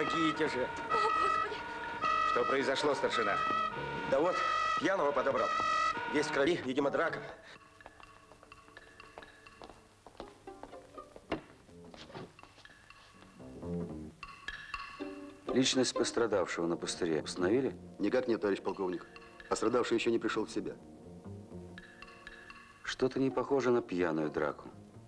помогите же. О, Господи! Что произошло, старшина? Да вот, пьяного подобрал. Весь в крови, видимо, драка. Личность пострадавшего на пустыре установили? Никак нет, товарищ полковник. Пострадавший еще не пришел в себя. Что-то не похоже на пьяную драку.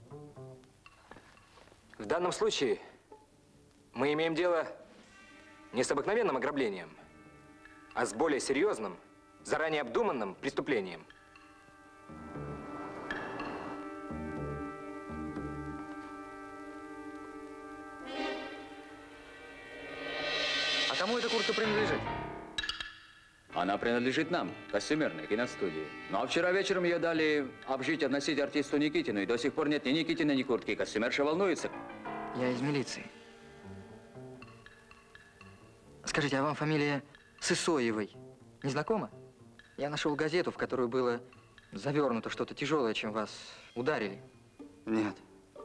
В данном случае мы имеем дело не с обыкновенным ограблением, а с более серьезным, заранее обдуманным преступлением. А кому эта куртка принадлежит? Она принадлежит нам, костюмерной киностудии. Ну а вчера вечером ее дали обжить, относить артисту Никитину, и до сих пор нет ни Никитина, ни куртки. Костюмерша волнуется. Я из милиции. Скажите, а вам фамилия Сысоевой не знакома? Я нашел газету, в которую было завернуто что-то тяжелое, чем вас ударили. Нет.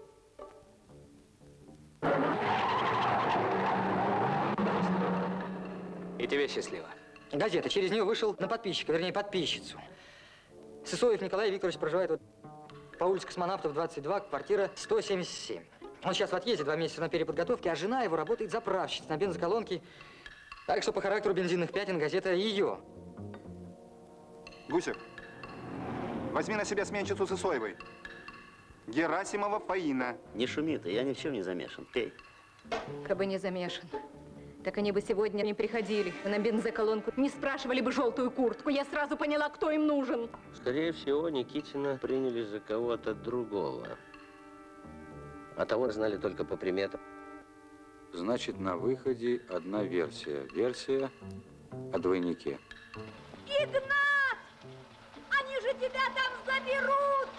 И тебе счастливо. Газета. Через нее вышел на подписчика, вернее, подписчицу. Сысоев Николай Викторович проживает вот по улице Космонавтов, 22, квартира 177. Он сейчас в отъезде, 2 месяца на переподготовке, а жена его работает заправщицей на бензоколонке. Так что по характеру бензинных пятен газета ее. Гусев, возьми на себя сменщицу Сысоевой. Герасимова Фаина. Не шуми ты, я ни в чем не замешан. Пей. Кабы не замешан. Так они бы сегодня не приходили на бензоколонку, не спрашивали бы желтую куртку. Я сразу поняла, кто им нужен. Скорее всего, Никитина приняли за кого-то другого. А того знали только по приметам. Значит, на выходе одна версия. Версия о двойнике. Игнат! Они же тебя там заберут!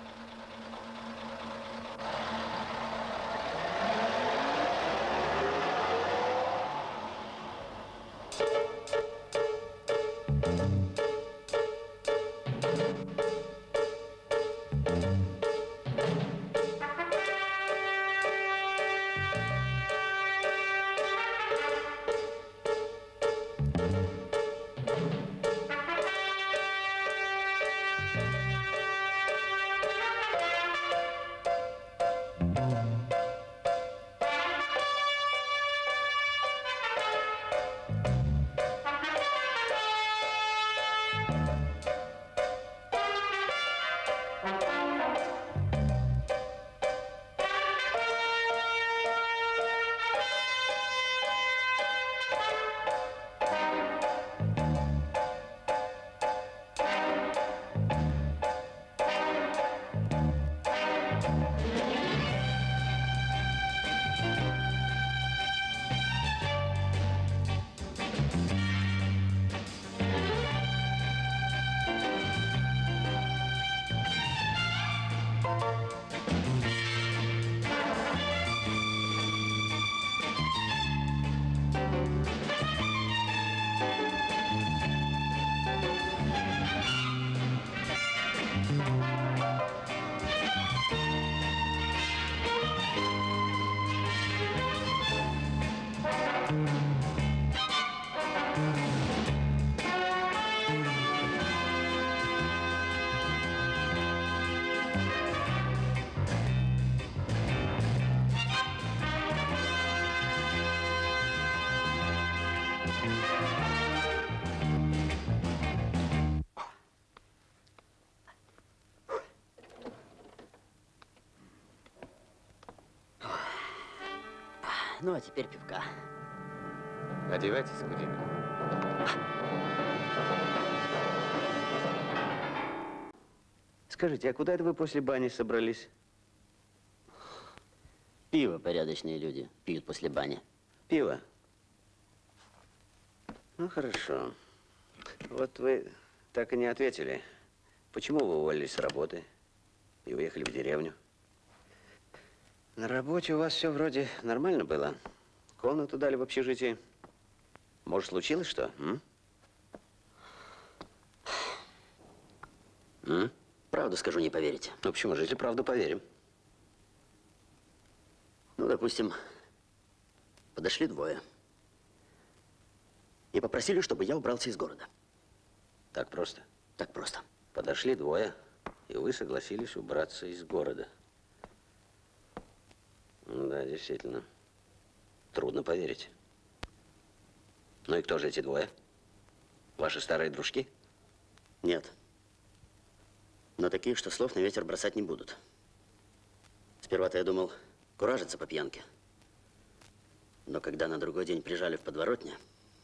Ну, а теперь пивка. Одевайтесь, курили. Скажите, а куда это вы после бани собрались? Пиво порядочные люди пьют после бани. Пиво? Ну, хорошо. Вот вы так и не ответили. Почему вы уволились с работы и уехали в деревню? На работе у вас все вроде нормально было. Комнату дали в общежитии. Может, случилось что? Правду скажу, не поверите. Ну, почему же, если правду поверим? Ну, допустим, подошли двое. и попросили, чтобы я убрался из города. Так просто? Так просто. Подошли двое, и вы согласились убраться из города. Да, действительно. Трудно поверить. Ну и кто же эти двое? Ваши старые дружки? Нет. Но такие, что слов на ветер бросать не будут. Сперва-то я думал, куражиться по пьянке. Но когда на другой день прижали в подворотне...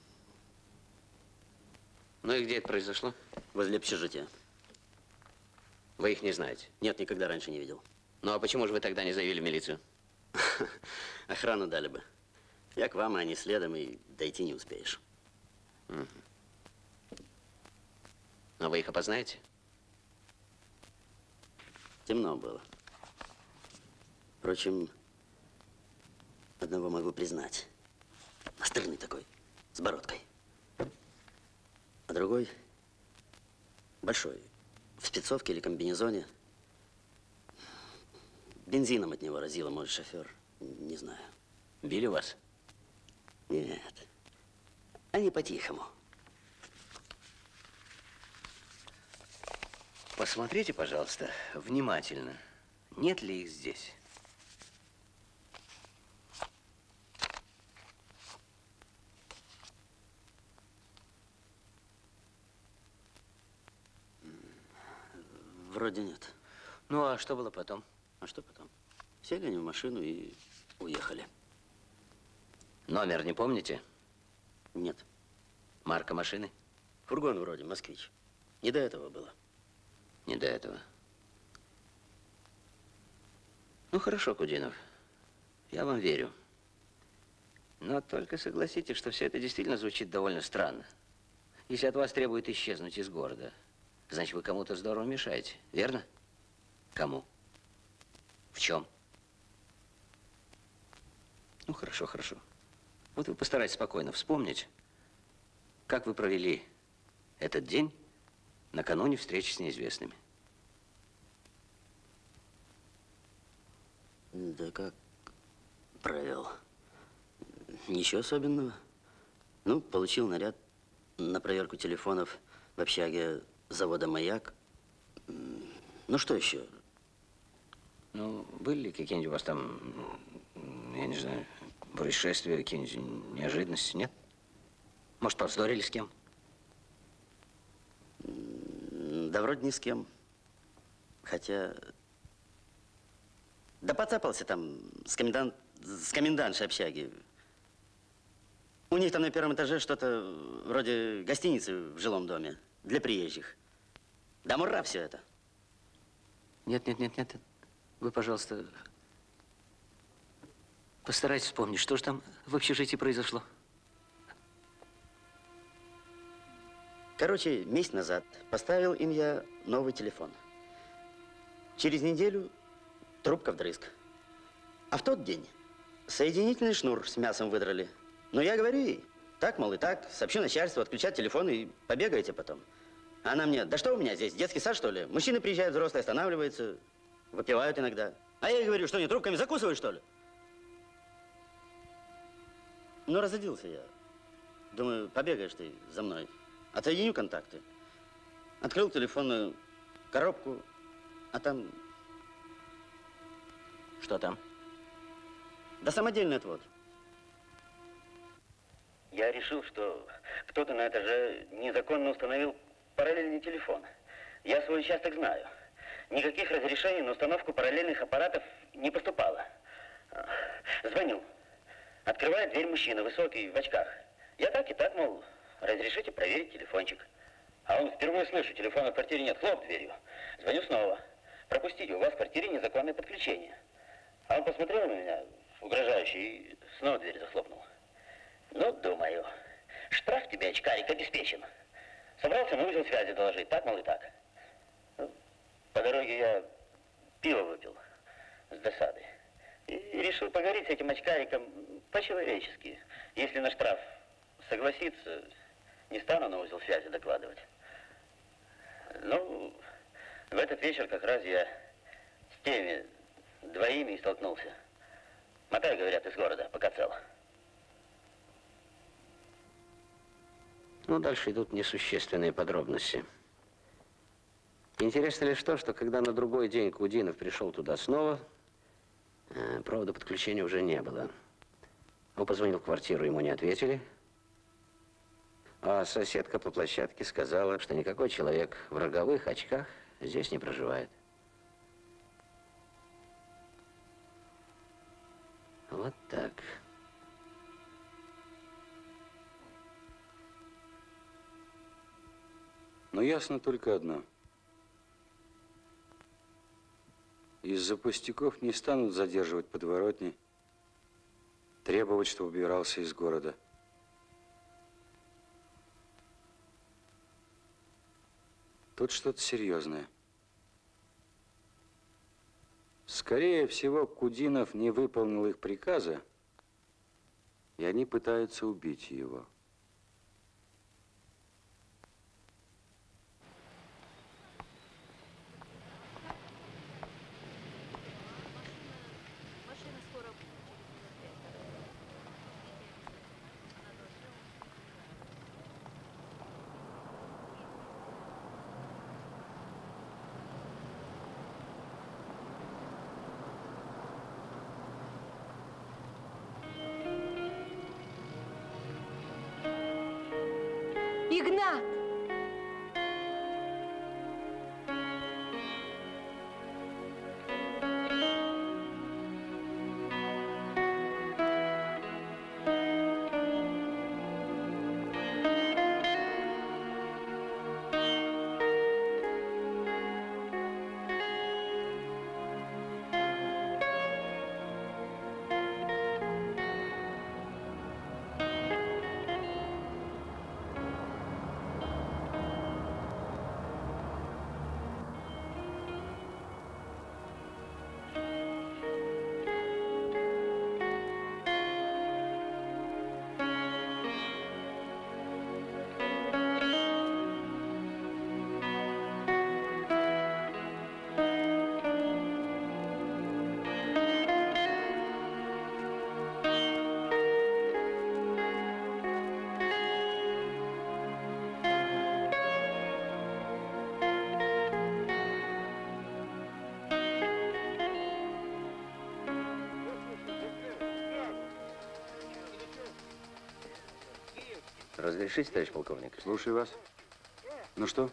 Ну и где это произошло? Возле общежития. Вы их не знаете? Нет, никогда раньше не видел. Ну а почему же вы тогда не заявили в милицию? Охрану дали бы. Я к вам, а они следом, и дойти не успеешь. Но вы их опознаете? Темно было. Впрочем, одного могу признать. Настырный такой, с бородкой. А другой большой, в спецовке или комбинезоне. Бензином от него разило, может, шофер. Не знаю. Били вас? Нет. Они по-тихому. Посмотрите, пожалуйста, внимательно. Нет ли их здесь? Вроде нет. Ну, а что было потом? А что потом? Сели они в машину и уехали. Номер не помните? Нет. Марка машины? Фургон вроде, москвич. Не до этого было. Не до этого. Ну, хорошо, Кудинов. Я вам верю. Но только согласитесь, что все это действительно звучит довольно странно. Если от вас требуют исчезнуть из города, значит, вы кому-то здорово мешаете, верно? Кому? В чем? Ну, хорошо, хорошо. Вот вы постарайтесь спокойно вспомнить, как вы провели этот день накануне встречи с неизвестными. Да как провел? Ничего особенного. Ну, получил наряд на проверку телефонов в общаге завода «Маяк». Ну, что еще? Ну, были ли какие-нибудь у вас там, я не знаю, происшествия, какие-нибудь неожиданности, нет? Может, повздорили с кем? Да вроде ни с кем. Хотя... Да поцапался там с комендантшей общаги. У них там на первом этаже что-то вроде гостиницы в жилом доме для приезжих. Да мура все это. Нет, нет, нет, нет. Вы, пожалуйста, постарайтесь вспомнить, что же там в общежитии произошло. Короче, месяц назад поставил им я новый телефон. Через неделю трубка вдрызг. А в тот день соединительный шнур с мясом выдрали. Но я говорю ей, так, мол, и так, сообщу начальству, отключать телефон и побегаете потом. А она мне, да что у меня здесь, детский сад, что ли? Мужчины приезжают, взрослые, останавливаются, выпивают иногда. А я ей говорю, что, не трубками закусываешь, что ли? Ну, разоделся я. Думаю, побегаешь ты за мной. Отсоединю контакты. Открыл телефонную коробку, а там... Что там? Да самодельный отвод. Я решил, что кто-то на этаже незаконно установил параллельный телефон. Я свой участок знаю. Никаких разрешений на установку параллельных аппаратов не поступало. Звоню. Открывает дверь мужчина, высокий, в очках. Я так и так, мол, разрешите проверить телефончик. А он впервые слышу, телефона в квартире нет, хлоп дверью. Звоню снова. Пропустите, у вас в квартире незаконное подключение. А он посмотрел на меня, угрожающе, и снова дверь захлопнул. Ну, думаю, штраф тебе, очкарик, обеспечен. Собрался на узел связи доложить, так, мол, и так. Ну, по дороге я пиво выпил с досады. И решил поговорить с этим очкариком по-человечески. Если на штраф согласится, не стану на узел связи докладывать. Ну, в этот вечер как раз я с теми двоими и столкнулся. Мотай, говорят, из города, пока цел. Ну, дальше идут несущественные подробности. Интересно лишь то, что когда на другой день Кудинов пришел туда снова, провода подключения уже не было. Он позвонил в квартиру, ему не ответили. А соседка по площадке сказала, что никакой человек в роговых очках здесь не проживает. Вот так. Но ясно только одно. Из-за пустяков не станут задерживать подворотни, требовать, чтобы убирался из города. Тут что-то серьезное. Скорее всего, Кудинов не выполнил их приказа, и они пытаются убить его. Игнат! Разрешите, товарищ полковник? Слушаю вас. Ну что?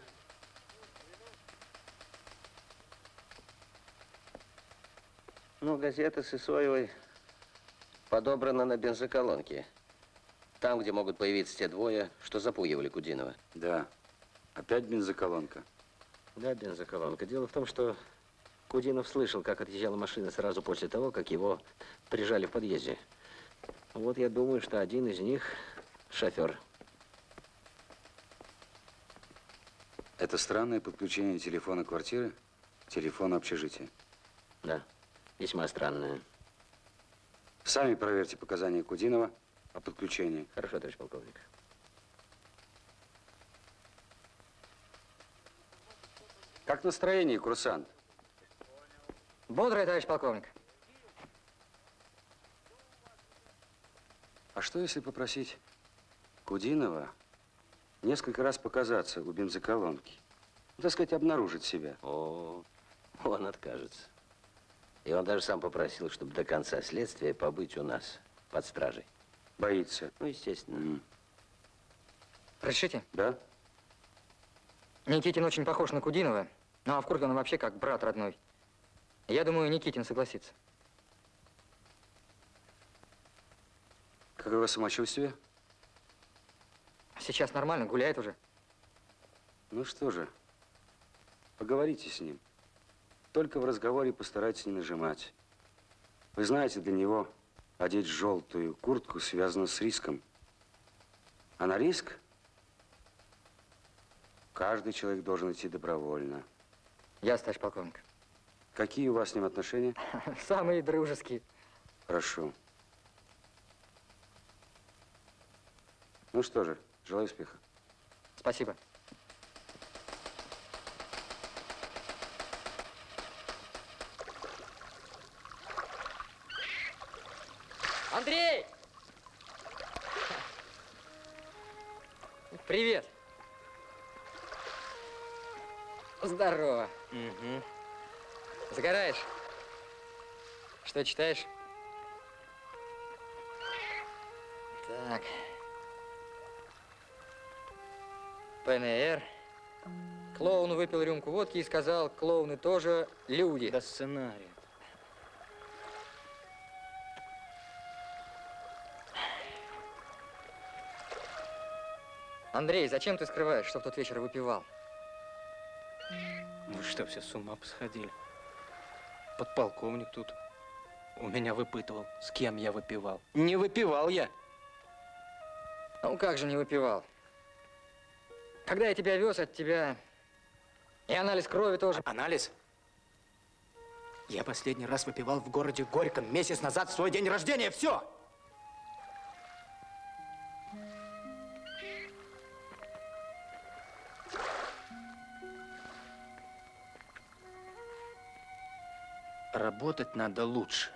Ну, газета Сысоевой подобрана на бензоколонке. Там, где могут появиться те двое, что запугивали Кудинова. Да. Опять бензоколонка. Да, бензоколонка. Дело в том, что Кудинов слышал, как отъезжала машина сразу после того, как его прижали в подъезде. Вот я думаю, что один из них шофер. Это странное подключение телефона квартиры к телефону общежития. Да, весьма странное. Сами проверьте показания Кудинова о подключении. Хорошо, товарищ полковник. Как настроение, курсант? Бодрое, товарищ полковник. А что, если попросить Кудинова несколько раз показаться у бензоколонки? Так сказать, обнаружить себя. О, он откажется. И он даже сам попросил, чтобы до конца следствия побыть у нас под стражей. Боится. Ну, естественно. Разрешите? Да? Никитин очень похож на Кудинова, ну а в куртке он вообще как брат родной. Я думаю, Никитин согласится. Какое самочувствие? Сейчас нормально, гуляет уже. Ну что же, поговорите с ним. Только в разговоре постарайтесь не нажимать. Вы знаете, для него одеть желтую куртку связано с риском. А на риск каждый человек должен идти добровольно. Ясно, товарищ полковник. Какие у вас с ним отношения? Самые дружеские. Хорошо. Ну что же, желаю успеха. Спасибо. Андрей! Привет. Здорово. Угу. Загораешь? Что читаешь? Так. ПНР. Клоун выпил рюмку водки и сказал, клоуны тоже люди. Да сценарий. Андрей, зачем ты скрываешь, что в тот вечер выпивал? Вы что, все с ума посходили? Подполковник тут у меня выпытывал, с кем я выпивал. Не выпивал я. Ну, как же не выпивал? Когда я тебя вез, от тебя и анализ крови тоже. Анализ? Я последний раз выпивал в городе Горьком месяц назад в свой день рождения. Все! Работать надо лучше.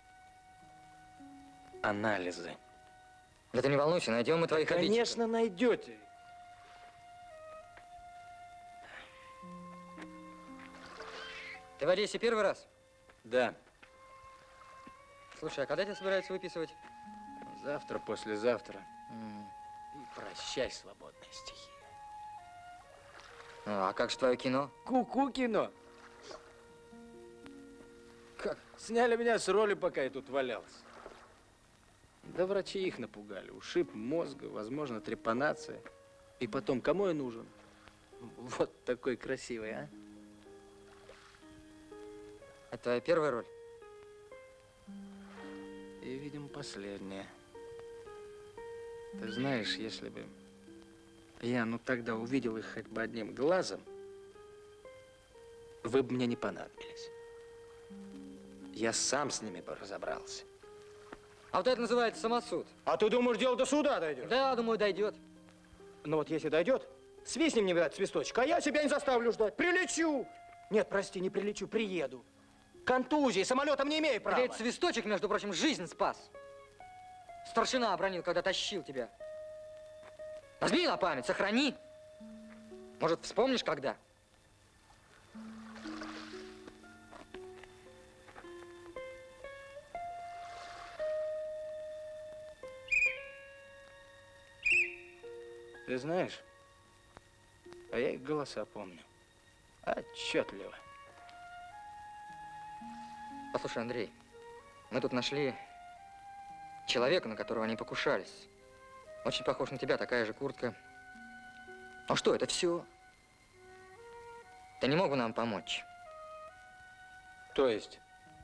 Анализы. Да ты не волнуйся, найдем мы твоих обидчиков. Конечно, найдете. Ты в Одессе первый раз? Да. Слушай, а когда тебя собираются выписывать? Завтра, послезавтра. И прощай, свободная стихия. А как же твое кино? Ку-ку кино. Как? Сняли меня с роли, пока я тут валялся. Да врачи их напугали. Ушиб мозга, возможно, трепанация. И потом, кому я нужен? Вот такой красивый, а? Это твоя первая роль? И, видимо, последняя. Ты знаешь, если бы я, тогда увидел их хоть бы одним глазом, вы бы мне не понадобились. Я сам с ними бы разобрался. А вот это называется самосуд. А ты думаешь, дело до суда дойдет? Да, думаю, дойдет. Ну вот если дойдет, свистни мне, видать, свисточек, а я себя не заставлю ждать. Прилечу! Нет, прости, не прилечу, приеду. Контузии, самолетом не имею права. Этот свисточек, между прочим, жизнь спас. Старшина обронил, когда тащил тебя. Возьми на память, сохрани. Может, вспомнишь, когда? Ты знаешь, а я их голоса помню. Отчетливо. Послушай, Андрей, мы тут нашли человека, на которого они покушались. Очень похож на тебя, такая же куртка. Ну что, это все? Ты не мог бы нам помочь? То есть?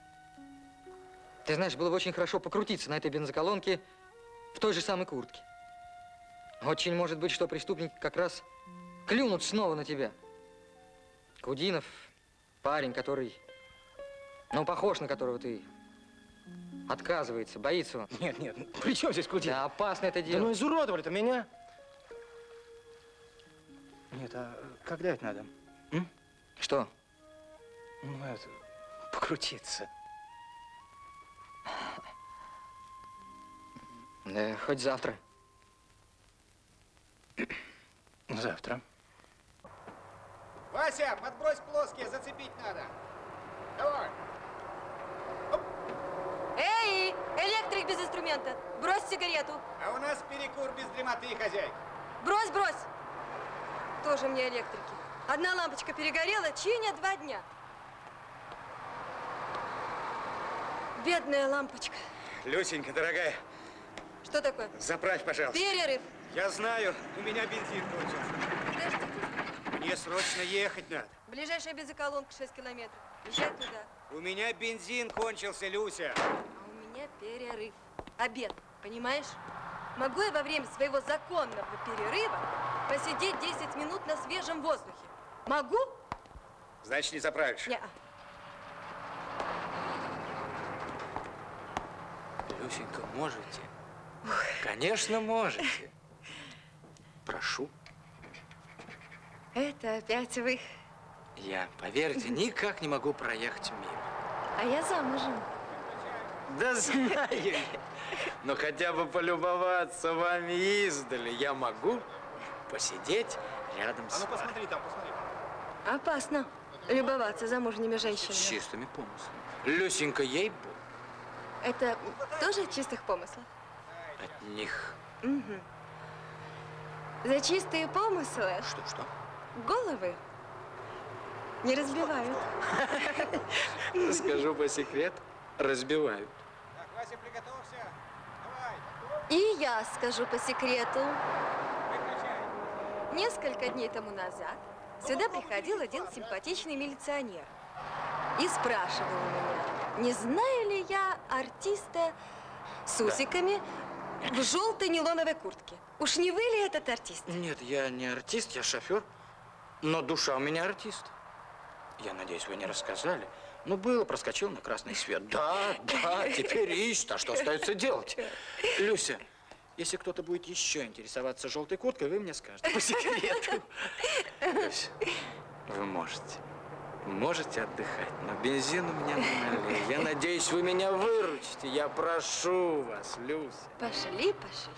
Ты знаешь, было бы очень хорошо покрутиться на этой бензоколонке в той же самой куртке. Очень может быть, что преступники как раз клюнут снова на тебя. Кудинов, парень, который, похож на которого ты, отказывается, боится он. Нет, при чем здесь Кудинов? Да, опасно это Да дело. изуродовали-то меня. Нет, а когда это надо? Что? Покрутиться. Да, хоть завтра. Завтра. Вася, подбрось плоские, зацепить надо. Давай. Эй, электрик без инструмента, брось сигарету. А у нас перекур без дремоты, хозяйка. Брось, брось. Тоже мне электрики. Одна лампочка перегорела, чинят 2 дня. Бедная лампочка. Люсенька, дорогая, Что такое? заправь, пожалуйста. Перерыв. Я знаю, у меня бензин кончился. Подождите. Мне срочно ехать надо. Ближайшая бензоколонка 6 километров. Езжай туда. У меня бензин кончился, Люся. А у меня перерыв. Обед, понимаешь? Могу я во время своего законного перерыва посидеть 10 минут на свежем воздухе? Могу? Значит, не заправишь. Не-а. Люсенька, можете? Конечно, можете. Прошу. Это опять вы. Я, поверьте, никак не могу проехать мимо. А я замужем. Да знаю я. Но хотя бы полюбоваться вами издали я могу? посидеть рядом с А ну вами. посмотри там, посмотри. Опасно любоваться замужними женщинами. С чистыми помыслами. Люсенька, ей-богу. Это тоже от чистых помыслов? От них. Угу. За чистые помыслы Что? головы не разбивают. Скажу по секрету, разбивают. Вася, приготовься. Давай. И я скажу по секрету. Несколько дней тому назад сюда приходил один симпатичный милиционер и спрашивал у меня, не знаю ли я артиста с усиками в желтой нейлоновой куртке. Уж не вы ли этот артист? Нет, я не артист, я шофер. Но душа у меня артист. Я надеюсь, вы не рассказали. Ну, было, проскочил на красный свет. Да, теперь ищет. А что остается делать? Люся, если кто-то будет еще интересоваться желтой курткой, вы мне скажете по секрету. Люся, вы можете отдыхать, но бензин у меня на нуле. Я надеюсь, вы меня выручите. Я прошу вас, Люся. Пошли.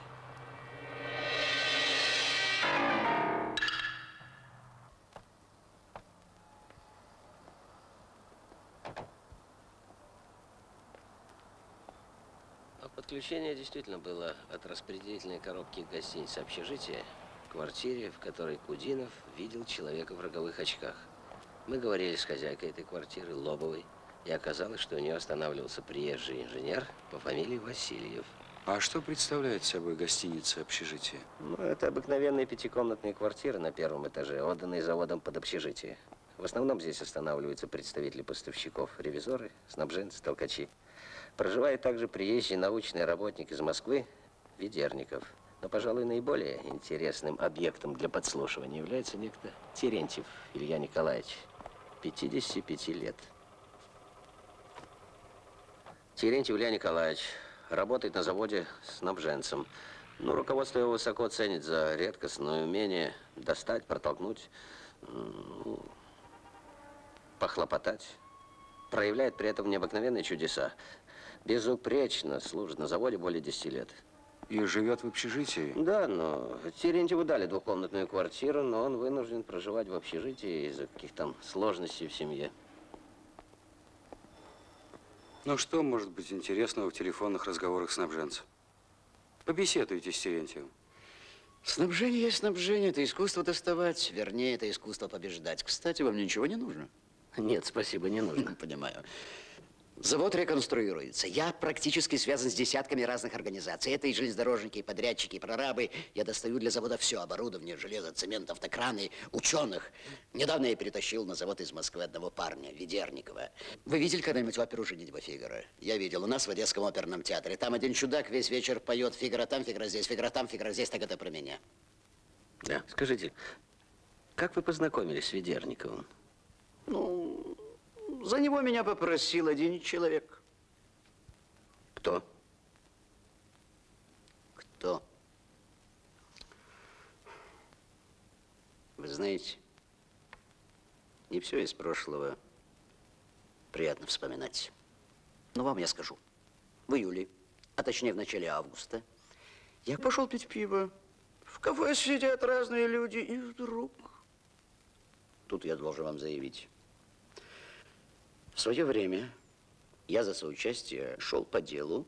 Подключение действительно было от распределительной коробки гостиницы общежития к квартире, в которой Кудинов видел человека в роговых очках. Мы говорили с хозяйкой этой квартиры, Лобовой, и оказалось, что у нее останавливался приезжий инженер по фамилии Васильев. А что представляет собой гостиница общежития? Ну, это обыкновенные пятикомнатные квартиры на первом этаже, отданные заводом под общежитие. В основном здесь останавливаются представители поставщиков, ревизоры, снабженцы, толкачи. Проживает также приезжий научный работник из Москвы, Ведерников. Но, пожалуй, наиболее интересным объектом для подслушивания является некто Терентьев Илья Николаевич, 55 лет. Терентьев Илья Николаевич работает на заводе снабженцем. Ну, руководство его высоко ценит за редкостное умение достать, протолкнуть, похлопотать. Проявляет при этом необыкновенные чудеса. Безупречно служит на заводе более 10 лет. И живет в общежитии? Да, но Терентьеву дали двухкомнатную квартиру, но он вынужден проживать в общежитии из-за каких-то там сложностей в семье. Ну, что может быть интересного в телефонных разговорах снабженцев? Побеседуйте с Терентьевым. Снабжение есть снабжение. Это искусство доставать. Вернее, это искусство побеждать. Кстати, вам ничего не нужно? Нет, спасибо, не нужно. Понимаю. Завод реконструируется. Я практически связан с десятками разных организаций. Это и железнодорожники, и подрядчики, и прорабы. Я достаю для завода все оборудование, железо, цемент, автокраны, ученых. Недавно я перетащил на завод из Москвы одного парня, Ведерникова. Вы видели когда-нибудь оперу «Женитьба Фигаро»? Я видел. У нас в Одесском оперном театре. Там один чудак весь вечер поет «Фигаро там, Фигаро здесь, Фигаро там, Фигаро здесь». Так это про меня. Да. Скажите, как вы познакомились с Ведерниковым? Ну, за него меня попросил один человек. Кто? Кто? Вы знаете, не все из прошлого приятно вспоминать. Но вам я скажу. В июле, а точнее в начале августа, я пошел пить пиво. В кафе сидят разные люди, и вдруг... Тут я должен вам заявить. В свое время я за соучастие шел по делу.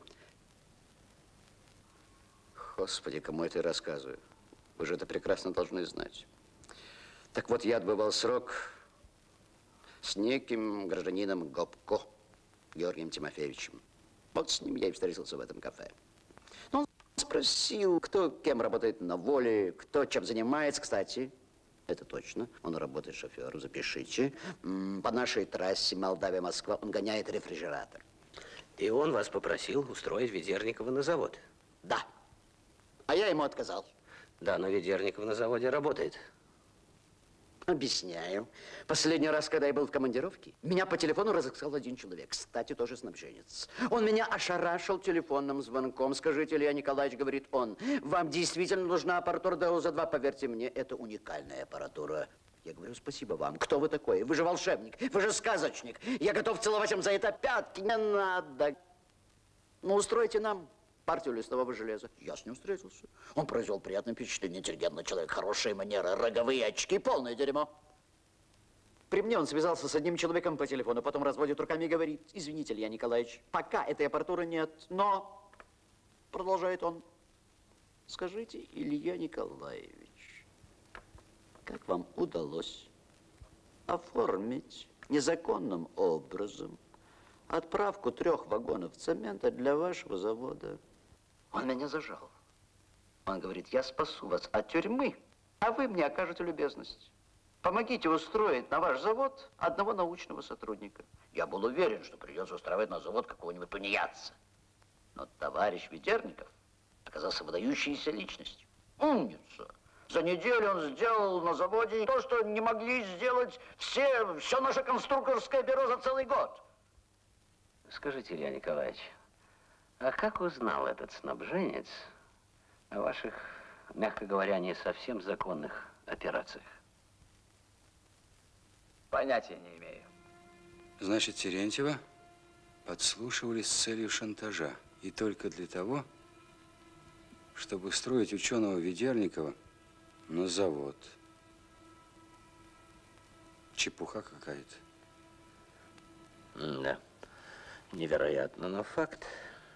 Господи, кому это я рассказываю? Вы же это прекрасно должны знать. Так вот, я отбывал срок с неким гражданином Гопко, Георгием Тимофеевичем. Вот с ним я и встретился в этом кафе. Но он спросил, кто кем работает на воле, кто чем занимается, кстати. Это точно. Он работает шофером, запишите. По нашей трассе Молдавия-Москва он гоняет рефрижератор. И он вас попросил устроить Ведерникова на завод? Да. А я ему отказал. Да, но Ведерников на заводе работает. Объясняю. Последний раз, когда я был в командировке, меня по телефону разыскал один человек. Кстати, тоже снабженец. Он меня ошарашил телефонным звонком. Скажите, Илья Николаевич, говорит он, вам действительно нужна аппаратура ДОЗа-2? Поверьте мне, это уникальная аппаратура. Я говорю, спасибо вам. Кто вы такой? Вы же волшебник, вы же сказочник. Я готов целовать вам за это пятки. Не надо. Ну, устройте нам партию листового железа. Я с ним встретился. Он произвел приятное впечатление, интеллигентный человек, хорошие манеры, роговые очки, полное дерьмо. При мне он связался с одним человеком по телефону, потом разводит руками и говорит: извините, Илья Николаевич, пока этой аппаратуры нет, но, продолжает он, скажите, Илья Николаевич, как вам удалось оформить незаконным образом отправку 3 вагонов цемента для вашего завода? Он меня зажал. Он говорит: я спасу вас от тюрьмы, а вы мне окажете любезность. Помогите устроить на ваш завод одного научного сотрудника. Я был уверен, что придется устраивать на завод какого-нибудь тунеядца. Но товарищ Ведерников оказался выдающейся личностью. Умница. За неделю он сделал на заводе то, что не могли сделать все наше конструкторское бюро за целый год. Скажите, Илья Николаевич, а как узнал этот снабженец о ваших, мягко говоря, не совсем законных операциях? Понятия не имею. Значит, Терентьева подслушивали с целью шантажа. И только для того, чтобы устроить ученого Ведерникова на завод. Чепуха какая-то. Да, невероятно, но факт.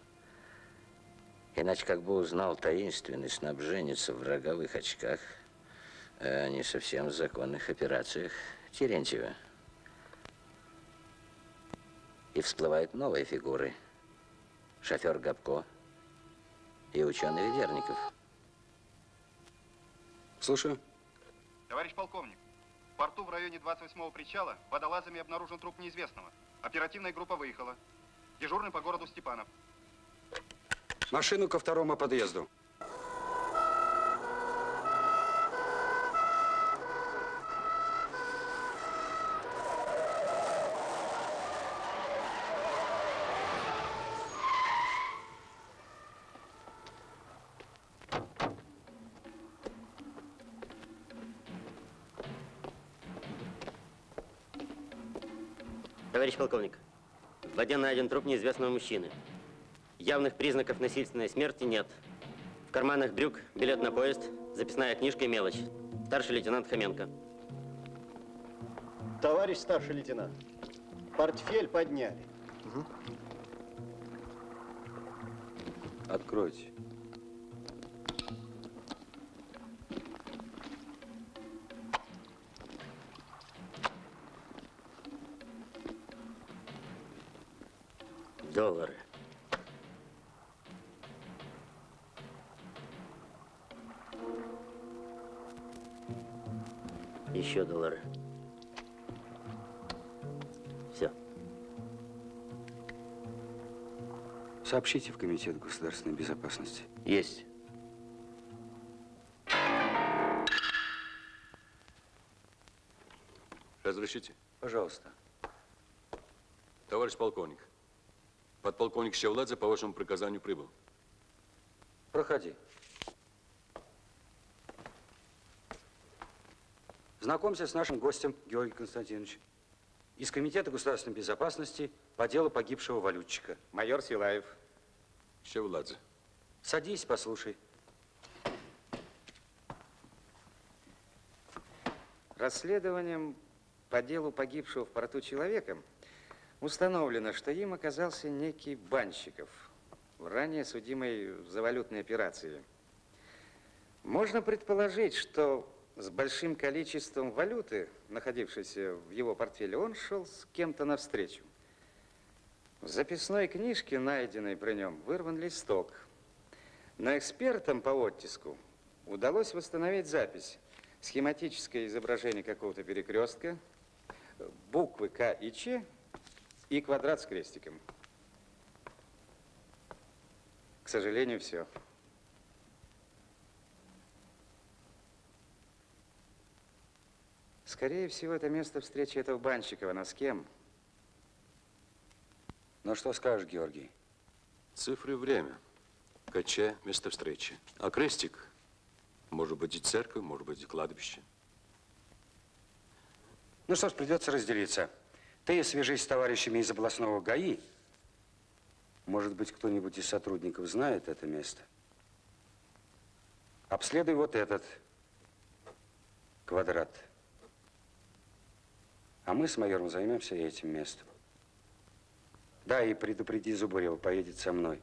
Иначе как бы узнал таинственный снабженец в роговых очках о не совсем законных операциях Терентьева. И всплывают новые фигуры. Шофер Габко и ученый Ведерников. Слушаю. Товарищ полковник, в порту в районе 28-го причала водолазами обнаружен труп неизвестного. Оперативная группа выехала. Дежурный по городу Степанов. Машину ко 2-му подъезду. Товарищ полковник, в воде найден труп неизвестного мужчины. Явных признаков насильственной смерти нет. В карманах брюк билет на поезд, записная книжка и мелочь. Старший лейтенант Хоменко. Товарищ старший лейтенант, портфель подняли. Угу. Откройте. Доллары. Еще доллары. Все. Сообщите в Комитет государственной безопасности. Есть. Разрешите? Пожалуйста. Товарищ полковник, подполковник Щевладзе по вашему приказанию прибыл. Проходи. Знакомься с нашим гостем, Георгий Константинович, из Комитета государственной безопасности по делу погибшего валютчика. Майор Силаев. Щевладзе. Садись, послушай. Расследованием по делу погибшего в порту человека установлено, что им оказался некий Банщиков, ранее судимый за валютные операции. Можно предположить, что с большим количеством валюты, находившейся в его портфеле, он шел с кем-то навстречу. В записной книжке, найденной при нем, вырван листок. Но экспертам по оттиску удалось восстановить запись. Схематическое изображение какого-то перекрестка, буквы К и Ч и квадрат с крестиком. К сожалению, все. Скорее всего, это место встречи этого Банщикова. Но с кем? Ну, что скажешь, Георгий? Цифры, время. КЧ – место встречи. А крестик – может быть и церковь, может быть и кладбище. Ну что ж, придется разделиться. Ты свяжись с товарищами из областного ГАИ. Может быть, кто-нибудь из сотрудников знает это место? Обследуй вот этот квадрат. А мы с майором займемся этим местом. Да, и предупреди Зубарева, поедет со мной.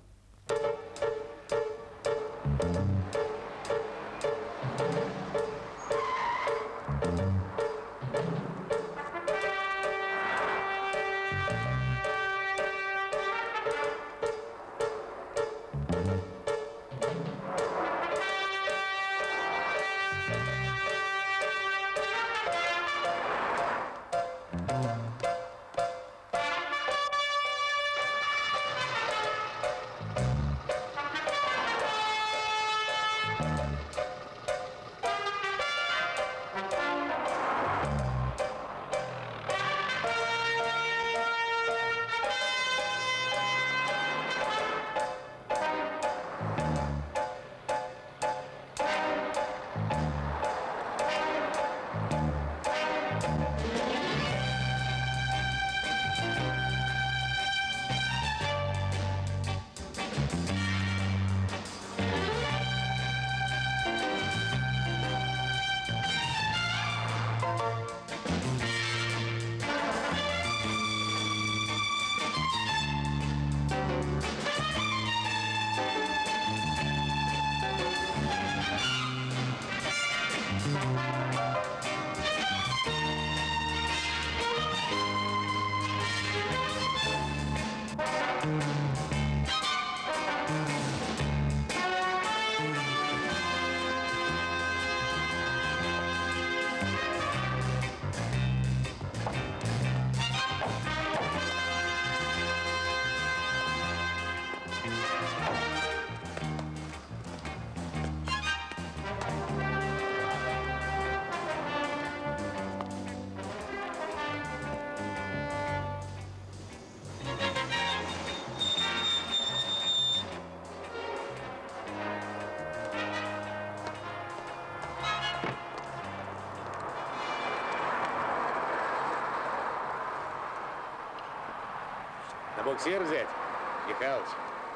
Буксир взять, Михалыч?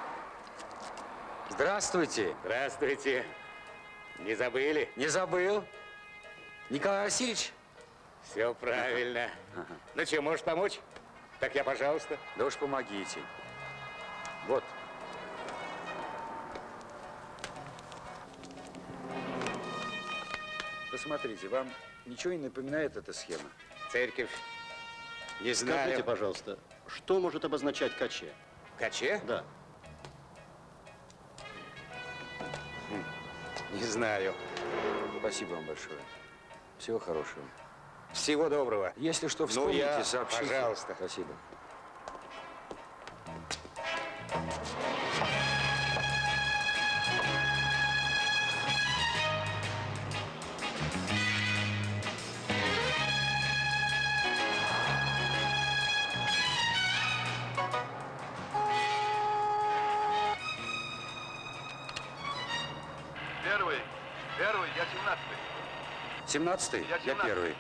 Здравствуйте. Здравствуйте. Не забыли? Не забыл. Николай Васильевич? Все правильно. Ну что, можешь помочь? Так я, пожалуйста. Да уж помогите. Вот. Посмотрите, вам ничего не напоминает эта схема? Церковь. Не знаю. Скажите, пожалуйста, что может обозначать каче? Каче? Да. Не знаю. Спасибо вам большое. Всего хорошего. Всего доброго. Если что, вспомните, сообщите. Пожалуйста. Спасибо. Первый, я 17-й. 17-й? Я первый.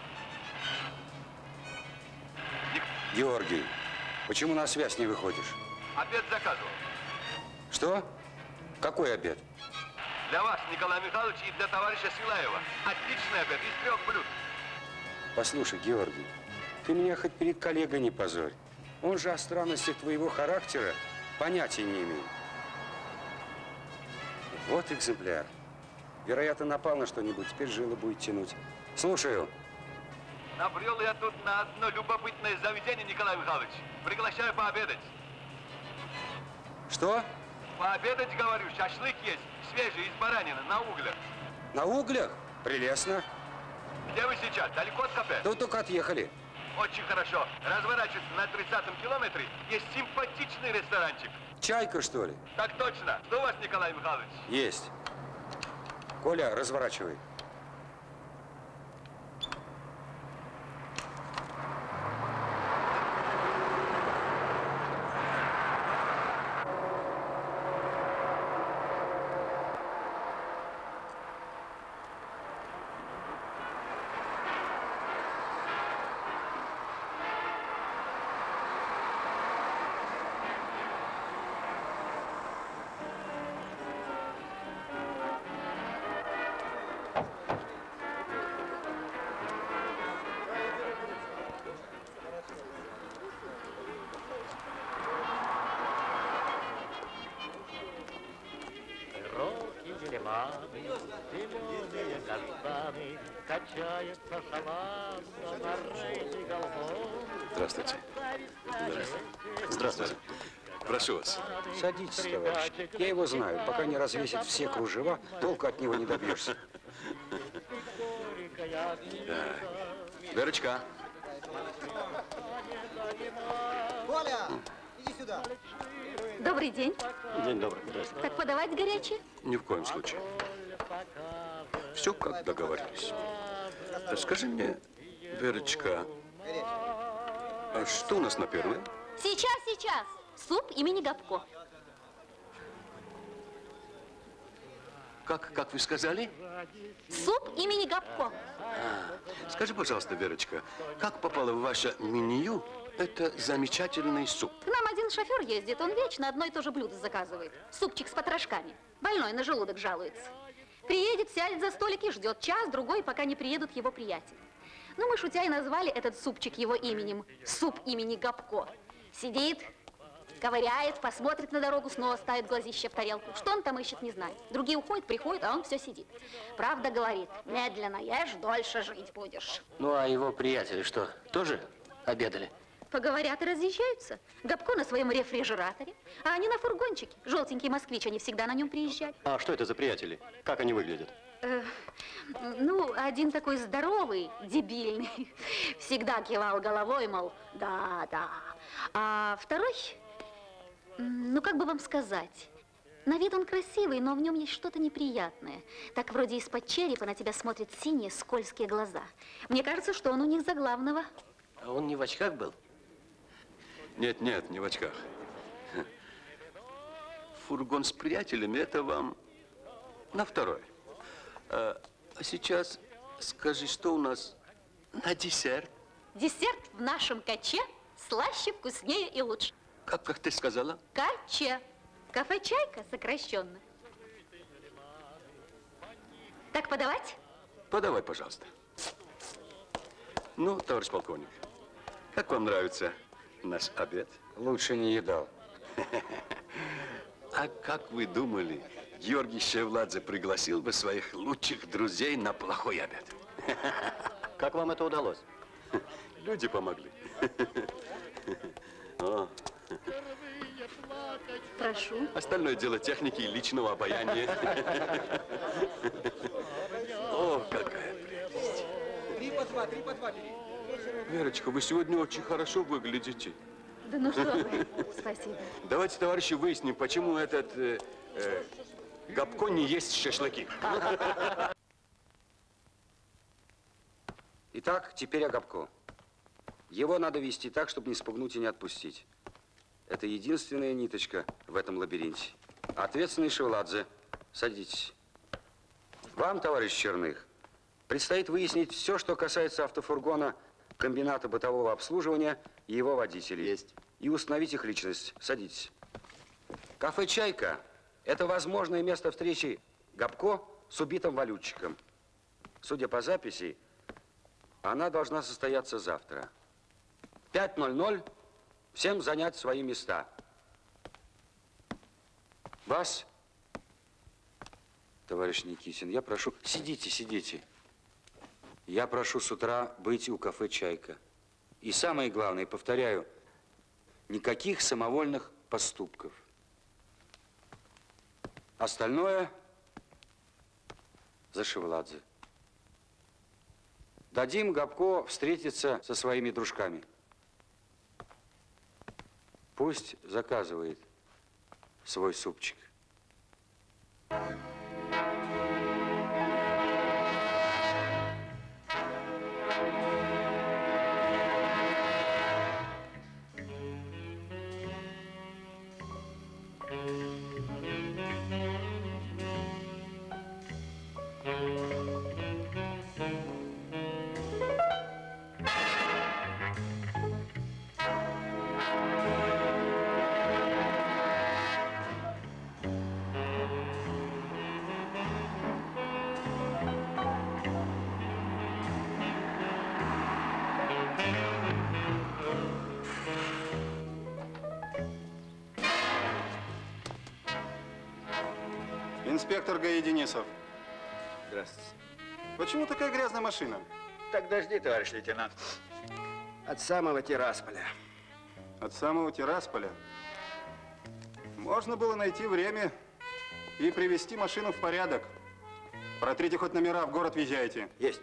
Георгий, почему на связь не выходишь? Обед заказывал. Что? Какой обед? Для вас, Николай Михайлович, и для товарища Силаева. Отличный обед из 3 блюд. Послушай, Георгий, ты меня хоть перед коллегой не позорь. Он же о странностях твоего характера понятия не имеет. Вот экземпляр. Вероятно, напал на что-нибудь, теперь жилы будет тянуть. Слушаю. Набрел я тут на одно любопытное заведение, Николай Михайлович. Приглашаю пообедать. Что? Пообедать, говорю, шашлык есть, свежий, из баранины, на углях. На углях? Прелестно. Где вы сейчас? Далеко от кафе? Да только отъехали. Очень хорошо. Разворачиваться на 30-м километре. Есть симпатичный ресторанчик. Чайка, что ли? Так точно. Что у вас, Николай Михайлович? Есть. Коля, разворачивай. Здравствуйте. Здравствуйте. Прошу вас. Садитесь, товарищ. Я его знаю. Пока не развесит все кружева, толку от него не добьешься. Да. Верочка. Коля, иди сюда. Добрый день. День добрый. Здравствуйте. Так подавать горячее? Ни в коем случае. Все как договорились. Скажи мне, Верочка, а что у нас на первое? Сейчас. Суп имени Габко. Как вы сказали? Суп имени Габко. Скажи, пожалуйста, Верочка, как попало в ваше меню это замечательный суп? К нам один шофер ездит, он вечно одно и то же блюдо заказывает. Супчик с потрошками. Больной на желудок жалуется. Приедет, сядет за столик и ждет час-другой, пока не приедут его приятели. Ну, мы шутя и назвали этот супчик его именем. Суп имени Габко. Сидит, ковыряет, посмотрит на дорогу, снова ставит глазище в тарелку. Что он там ищет, не знает. Другие уходят, приходят, а он все сидит. Правда говорит, медленно ешь, дольше жить будешь. Ну, а его приятели что, тоже обедали? Поговорят и разъезжаются. Габко на своем рефрижераторе, а они на фургончике. Желтенький москвич, они всегда на нем приезжали. А что это за приятели? Как они выглядят? Ну, один такой здоровый, дебильный, всегда кивал головой, мол, да. А второй, ну, как бы вам сказать, на вид он красивый, но в нем есть что-то неприятное. Так вроде из-под черепа на тебя смотрят синие, скользкие глаза. Мне кажется, что он у них за главного. А он не в очках был? Нет, не в очках. Фургон с приятелями, это вам на второй. А сейчас скажи, что у нас на десерт? Десерт в нашем каче слаще, вкуснее и лучше. Как ты сказала? Каче. Кафе «Чайка» сокращенно. Так подавать? Подавай, пожалуйста. Ну, товарищ полковник, как вам нравится наш обед? Лучше не едал. А как вы думали, Георгий Шевладзе пригласил бы своих лучших друзей на плохой обед? Как вам это удалось? Люди помогли. О. Прошу. Остальное дело техники и личного обаяния. О, какая прелесть. 3 по 2 бери. Верочка, вы сегодня очень хорошо выглядите. Да ну что вы, спасибо. Давайте, товарищи, выясним, почему этот Габко не ест шашлыки. Итак, теперь о Габко. Его надо вести так, чтобы не спугнуть и не отпустить. Это единственная ниточка в этом лабиринте. Ответственный Шевладзе, садитесь. Вам, товарищ Черных, предстоит выяснить все, что касается автофургона комбината бытового обслуживания и его водителей. Есть. И установить их личность. Садитесь. Кафе «Чайка» – это возможное место встречи Габко с убитым валютчиком. Судя по записи, она должна состояться завтра. 5:00. Всем занять свои места. Вас, товарищ Никитин, я прошу... Сидите. Я прошу с утра быть у кафе «Чайка». И самое главное, повторяю, никаких самовольных поступков. Остальное за Шевладзе. Дадим Габко встретиться со своими дружками. Пусть заказывает свой супчик. Инспектор ГАИ Денисов. Здравствуйте. Почему такая грязная машина? Так дожди, товарищ лейтенант. От самого Тирасполя. От самого Тирасполя? Можно было найти время и привести машину в порядок. Протрите хоть номера, в город въезжайте. Есть.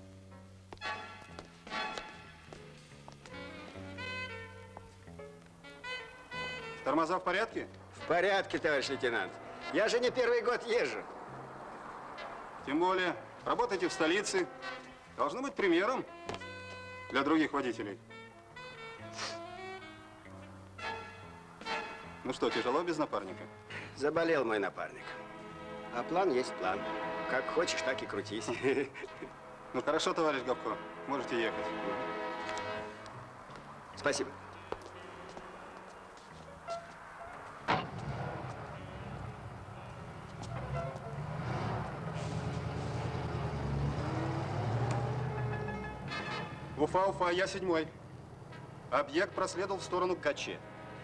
Тормоза в порядке? В порядке, товарищ лейтенант. Я же не первый год езжу. Тем более, работаете в столице. Должно быть примером для других водителей. Ну что, тяжело без напарника? Заболел мой напарник. А план есть план. Как хочешь, так и крутись. Ну хорошо, товарищ Гопко, можете ехать. Спасибо. Уфа, я 7-й. Объект проследовал в сторону Каче.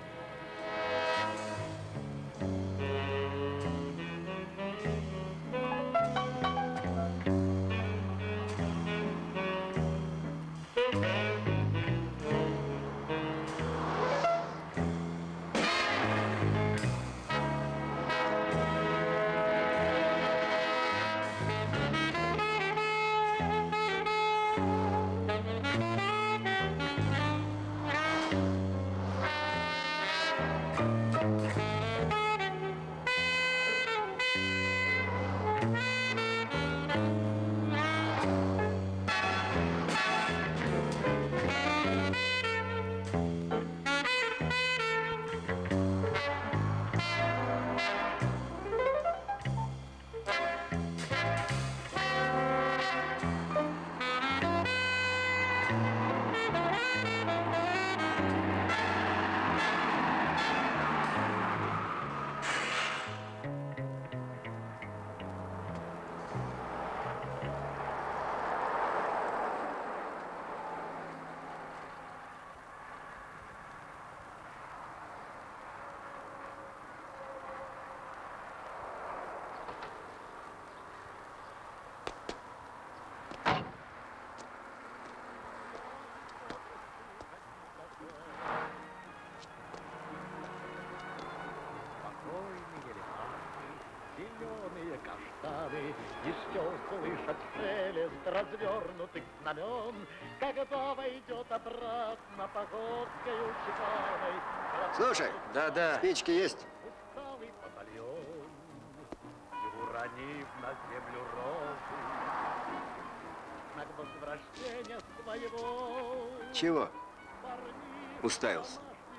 Еще слышать шелест развернутых знамен, когда войдет обратно погодкою чеканой. Слушай, да. Спички есть? Усталый батальон, и уронив на землю розы, знак возвращения своего. Чего? Уставился.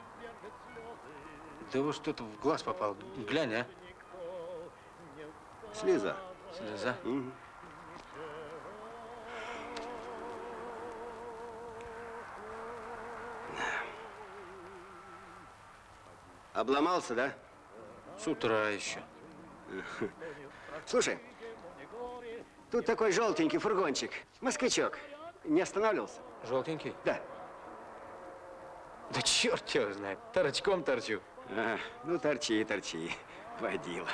Да вот что-то в глаз попал. Глянь, а. Слеза. Слеза? Угу. Обломался, да? С утра еще. Слушай, тут такой желтенький фургончик, москвичок. Не останавливался? Желтенький? Да. Да черт его знает, торчком торчу. А, ну торчи, водила.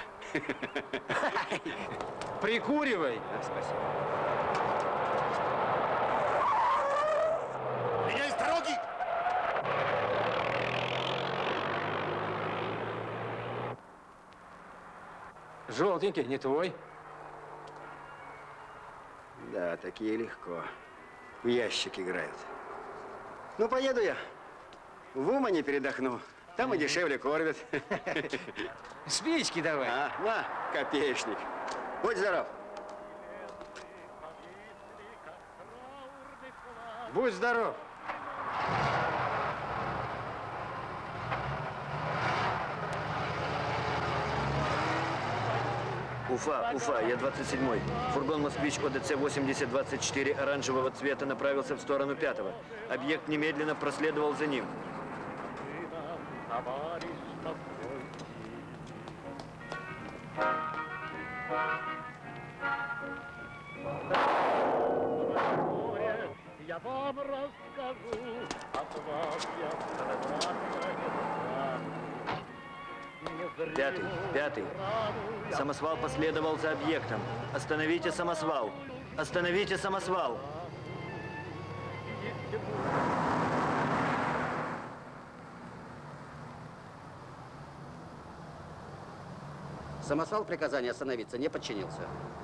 Прикуривай. Да, спасибо. Меня из дороги! Желтенький, не твой? Да, такие легко. В ящик играют. Ну, поеду я. В Умане передохну. Там и дешевле кормят. Спички давай. А, на, копеечник. Будь здоров. Будь здоров. Уфа, я 27-й. Фургон «Москвич» ОДЦ 8024 оранжевого цвета направился в сторону 5-го. Объект немедленно проследовал за ним. Я вам расскажу, от вас я скрываться не стану. Не Пятый. Самосвал последовал за объектом. Остановите самосвал. Остановите самосвал. Самосвал приказания остановиться не подчинился.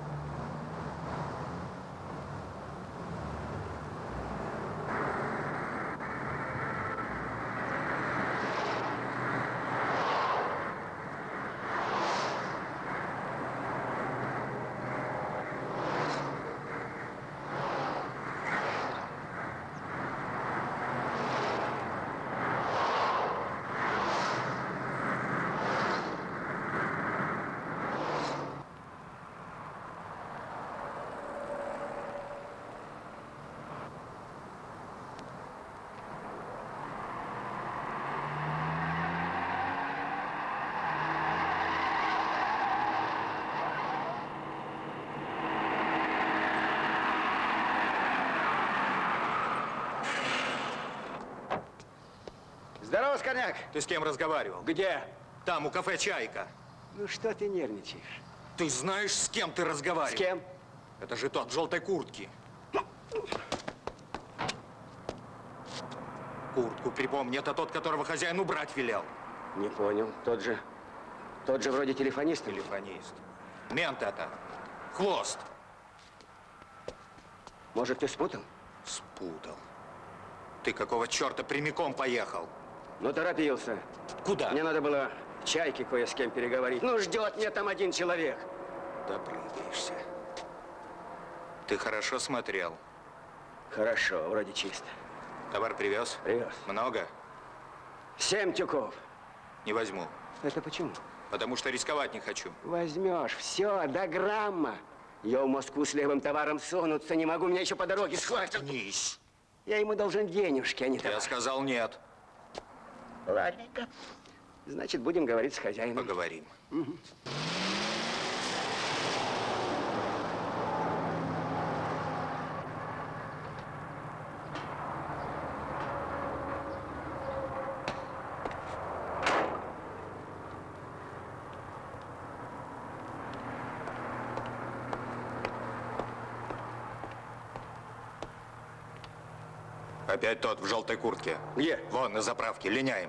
Здорово, Скорняк. Ты с кем разговаривал? Где? Там, у кафе «Чайка». Ну что ты нервничаешь? Ты знаешь, с кем ты разговаривал? С кем? Это же тот в желтой куртке. Куртку припомни, это тот, которого хозяин убрать велел. Не понял. Тот же вроде телефонист. Телефонист. Мент это. Хвост. Может, ты спутал? Спутал. Ты какого черта прямиком поехал? Ну, торопился. Куда? Мне надо было в «Чайке» кое с кем переговорить. Ну, ждет меня там один человек. Допрыгаешься. Ты хорошо смотрел? Хорошо, вроде чисто. Товар привез? Привез. Много? 7 тюков. Не возьму. Это почему? Потому что рисковать не хочу. Возьмешь. Все, до грамма. Я в Москву с левым товаром сунуться не могу. Меня еще по дороге схватят. Заткнись. Я ему должен денежки, а не товар. Я сказал нет. Ладненько. Значит, будем говорить с хозяином. Поговорим. Угу. Опять тот в желтой куртке. Где? Вон, на заправке, линяем.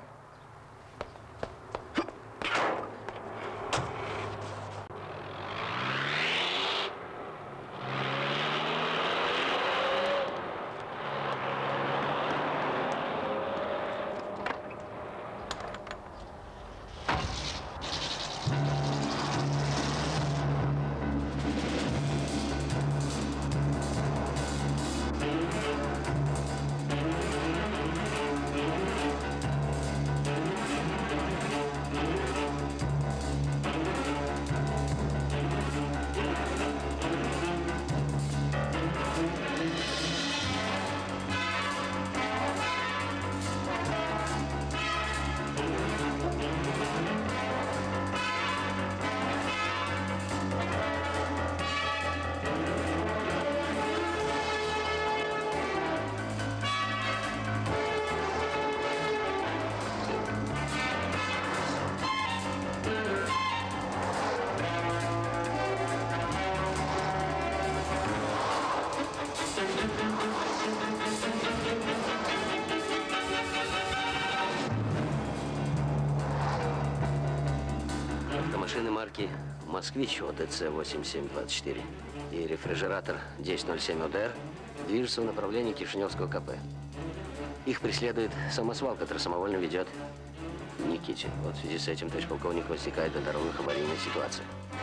Машины марки «Москвич» ОДЦ 8724 и рефрижератор 1007 ОДР движутся в направлении Кишиневского КП. Их преследует самосвал, который самовольно ведет Никитин. Вот в связи с этим, товарищ полковник, возникает до дорожных аварийная ситуация.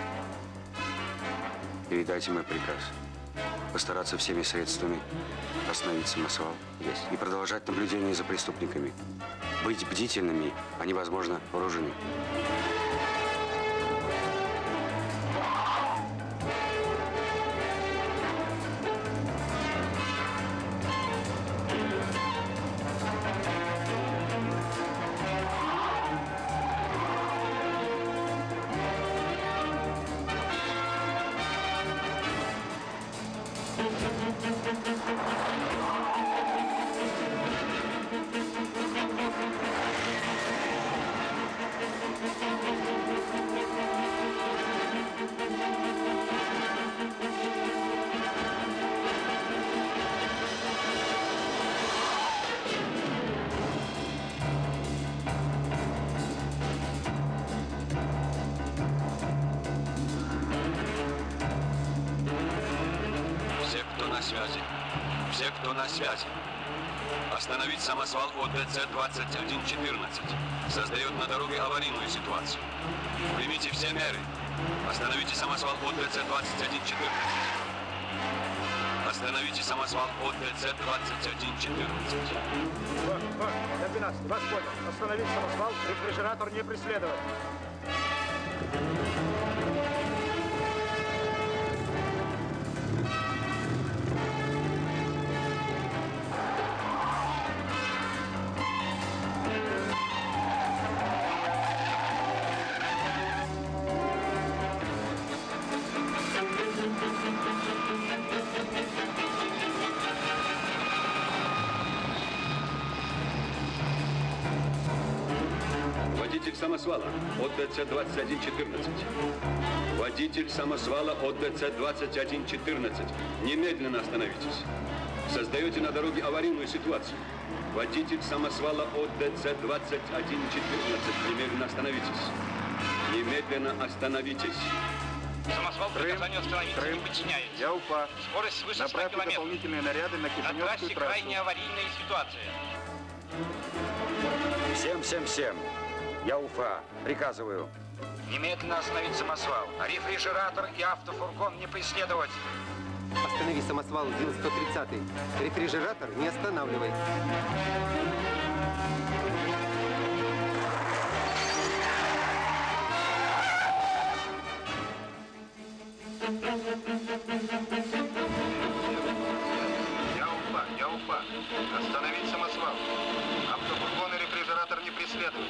Передайте мой приказ. Постараться всеми средствами остановить самосвал. Есть. И продолжать наблюдение за преступниками. Быть бдительными, они, возможно, вооружены. кто на связи. Все, кто на связи. Остановить самосвал ОДЦ-2114. Создает на дороге аварийную ситуацию. Примите все меры. Остановите самосвал ОДЦ-2114. Остановите самосвал ОДЦ-2114. Я 12, вас понял. Остановить самосвал, рефрижератор не преследовать. Водитель самосвала ОДЦ-2114. Водитель самосвала ОДЦ-2114. Немедленно остановитесь. Создаете на дороге аварийную ситуацию. Водитель самосвала ОДЦ-2114. Немедленно остановитесь. Немедленно остановитесь. Самосвал приказанию остановиться не подчиняется. Я УПА. Скорость свыше 100 километров. Дополнительные наряды на Кишиневскую трассу. На трассе крайне аварийная ситуация. Всем. Я Уфа. Приказываю. Немедленно остановить самосвал. Рефрижератор и автофургон не преследовать. Останови самосвал, ЗИЛ-130. Рефрижератор не останавливай. Я УПА. Остановить самосвал. Автофургон и рефрижератор не преследуют.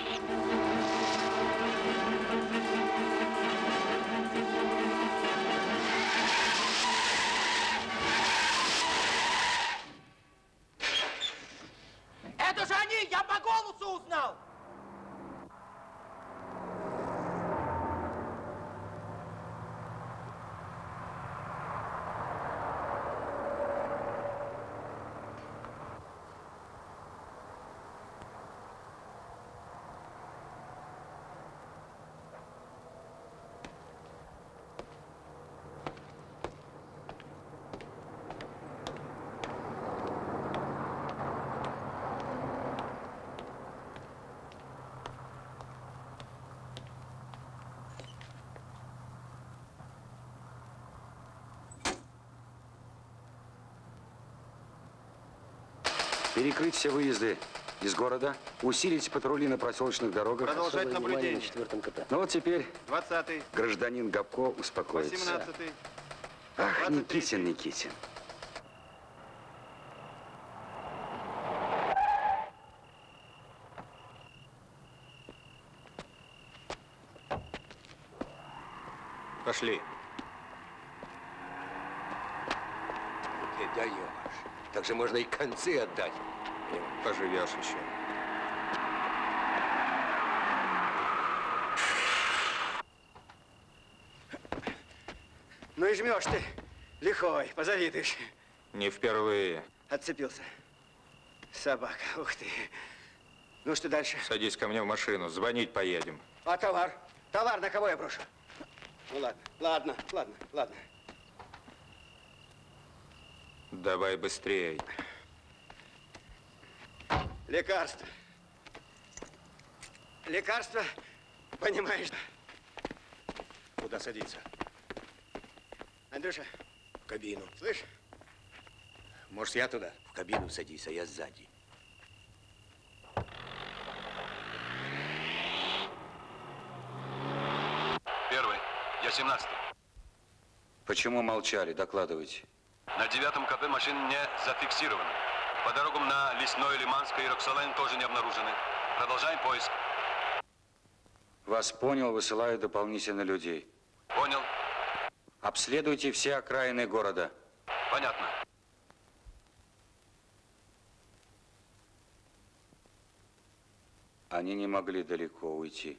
Это же они! Я по голосу узнал! Перекрыть все выезды из города, усилить патрули на проселочных дорогах. Продолжать наблюдение. Ну вот теперь 20-й. Гражданин Габко успокоится. 18-й. Ах, Никитин. Пошли. Ты даешь. Так же можно и концы отдать. Поживешь еще. Ну и жмешь ты, лихой, позавидуешь. Не впервые. Отцепился. Собака, ух ты. Ну что дальше? Садись ко мне в машину, звонить поедем. А товар? Товар на кого я брошу? Ну ладно. Давай быстрее. Лекарство. Лекарство, понимаешь? Куда садиться? Андрюша. В кабину. Слышь? Может, я туда? В кабину садись, а я сзади. Первый. Я 17-й. Почему молчали? Докладывайте. На 9-м КП машин не зафиксировано. По дорогам на Лесной, Лиманской и Роксолайн тоже не обнаружены. Продолжаем поиск. Вас понял, высылаю дополнительно людей. Понял. Обследуйте все окраины города. Понятно. Они не могли далеко уйти.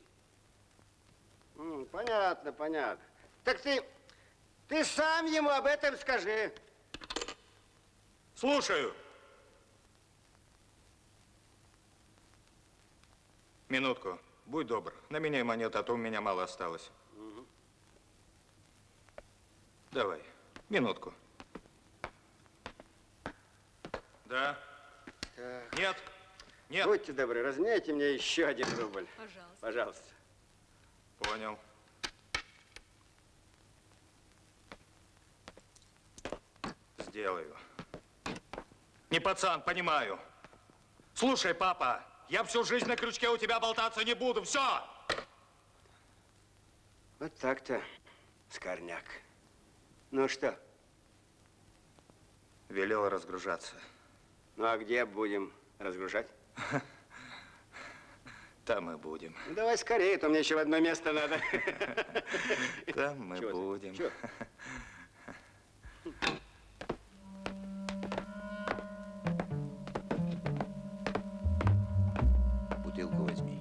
Понятно. Так ты сам ему об этом скажи. Слушаю. Минутку. Будь добр. На меня и монет, а то у меня мало осталось. Давай. Минутку. Да. Так. Нет. Нет. Будьте добры, разменяйте мне еще 1 рубль. Пожалуйста. Пожалуйста. Понял. Сделаю. Не пацан, понимаю. Слушай, папа, я всю жизнь на крючке у тебя болтаться не буду. Все! Вот так-то, Скорняк. Ну что? Велел разгружаться. Ну а где будем разгружать? Там мы будем. Ну, давай скорее, а то мне еще в одно место надо. Там мы будем. Чего? Бутылку возьми.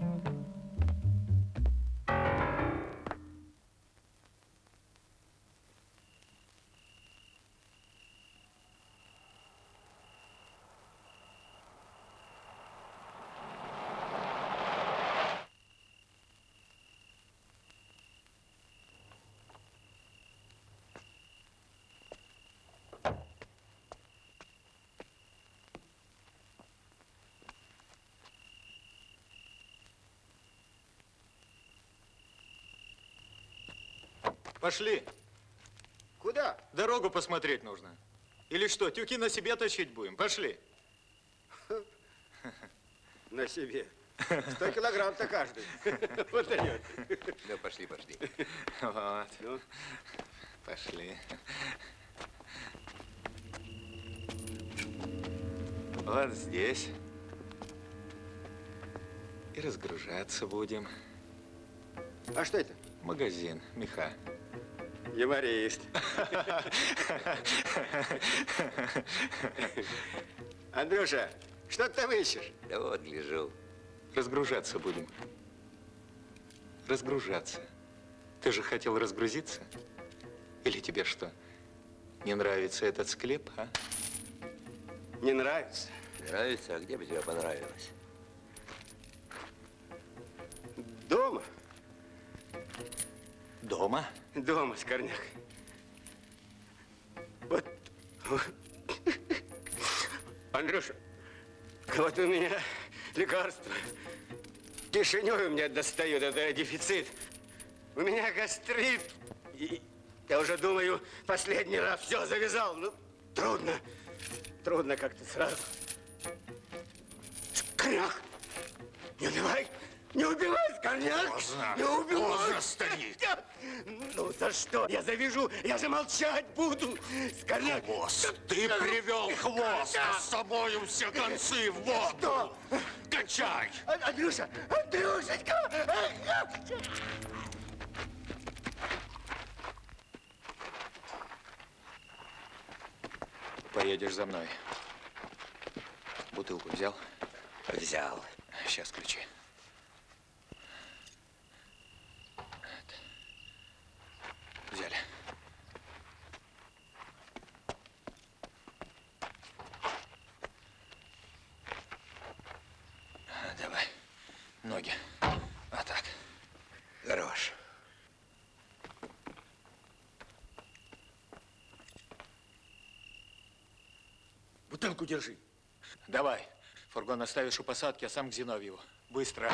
Пошли. Куда? Дорогу посмотреть нужно. Или что, тюки на себе тащить будем? Пошли. На себе. 100 килограмм-то каждый. Вот дает. Ну, пошли, пошли. Вот. Ну? Пошли. Вот здесь. И разгружаться будем. А что это? Магазин, меха. Юморист. Андрюша, что ты там ищешь? Да вот, гляжу. Разгружаться будем. Разгружаться. Ты же хотел разгрузиться? Или тебе что, не нравится этот склеп, а? Не нравится? Нравится? А где бы тебе понравилось? Дома? Дома? Дома, Скорняк. Вот. Андрюша, вот у меня лекарство. Кишинёв у меня достает, это дефицит. У меня гастрит. И я уже думаю, последний раз все завязал. Ну, трудно. Трудно как-то сразу. Скорняк, не убивай. Не убивай, Скорняк! Поздно. Не убивай! Поздно, старик. Ну за что? Я завяжу, я же молчать буду! Скорняк! Хвост! Ты привел хвост, а с собою все концы в воду! Что? Кончай! Андрюша! Андрюшечка! Поедешь за мной. Бутылку взял? Взял. Сейчас ключи. Взяли. Давай. Ноги. А так. Хорош. Бутылку держи. Давай. Фургон оставишь у посадки, а сам к Зиновьеву. Быстро.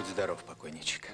Будь здоров, покойничек.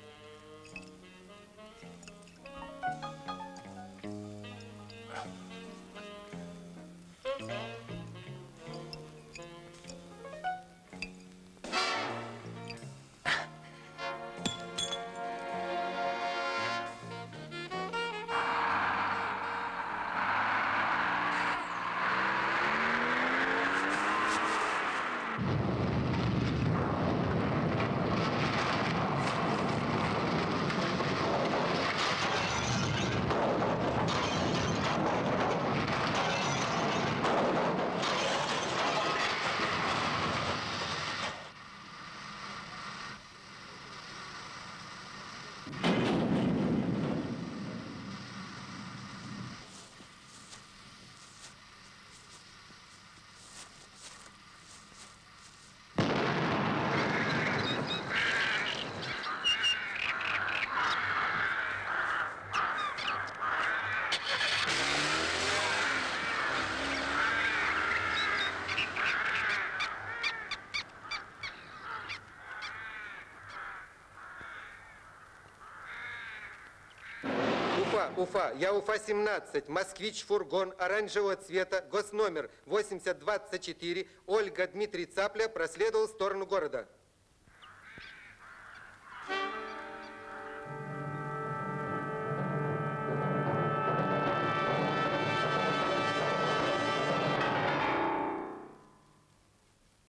Уфа, я Уфа-17, москвич, фургон оранжевого цвета, госномер 8024, Ольга Дмитрий Цапля проследовал в сторону города.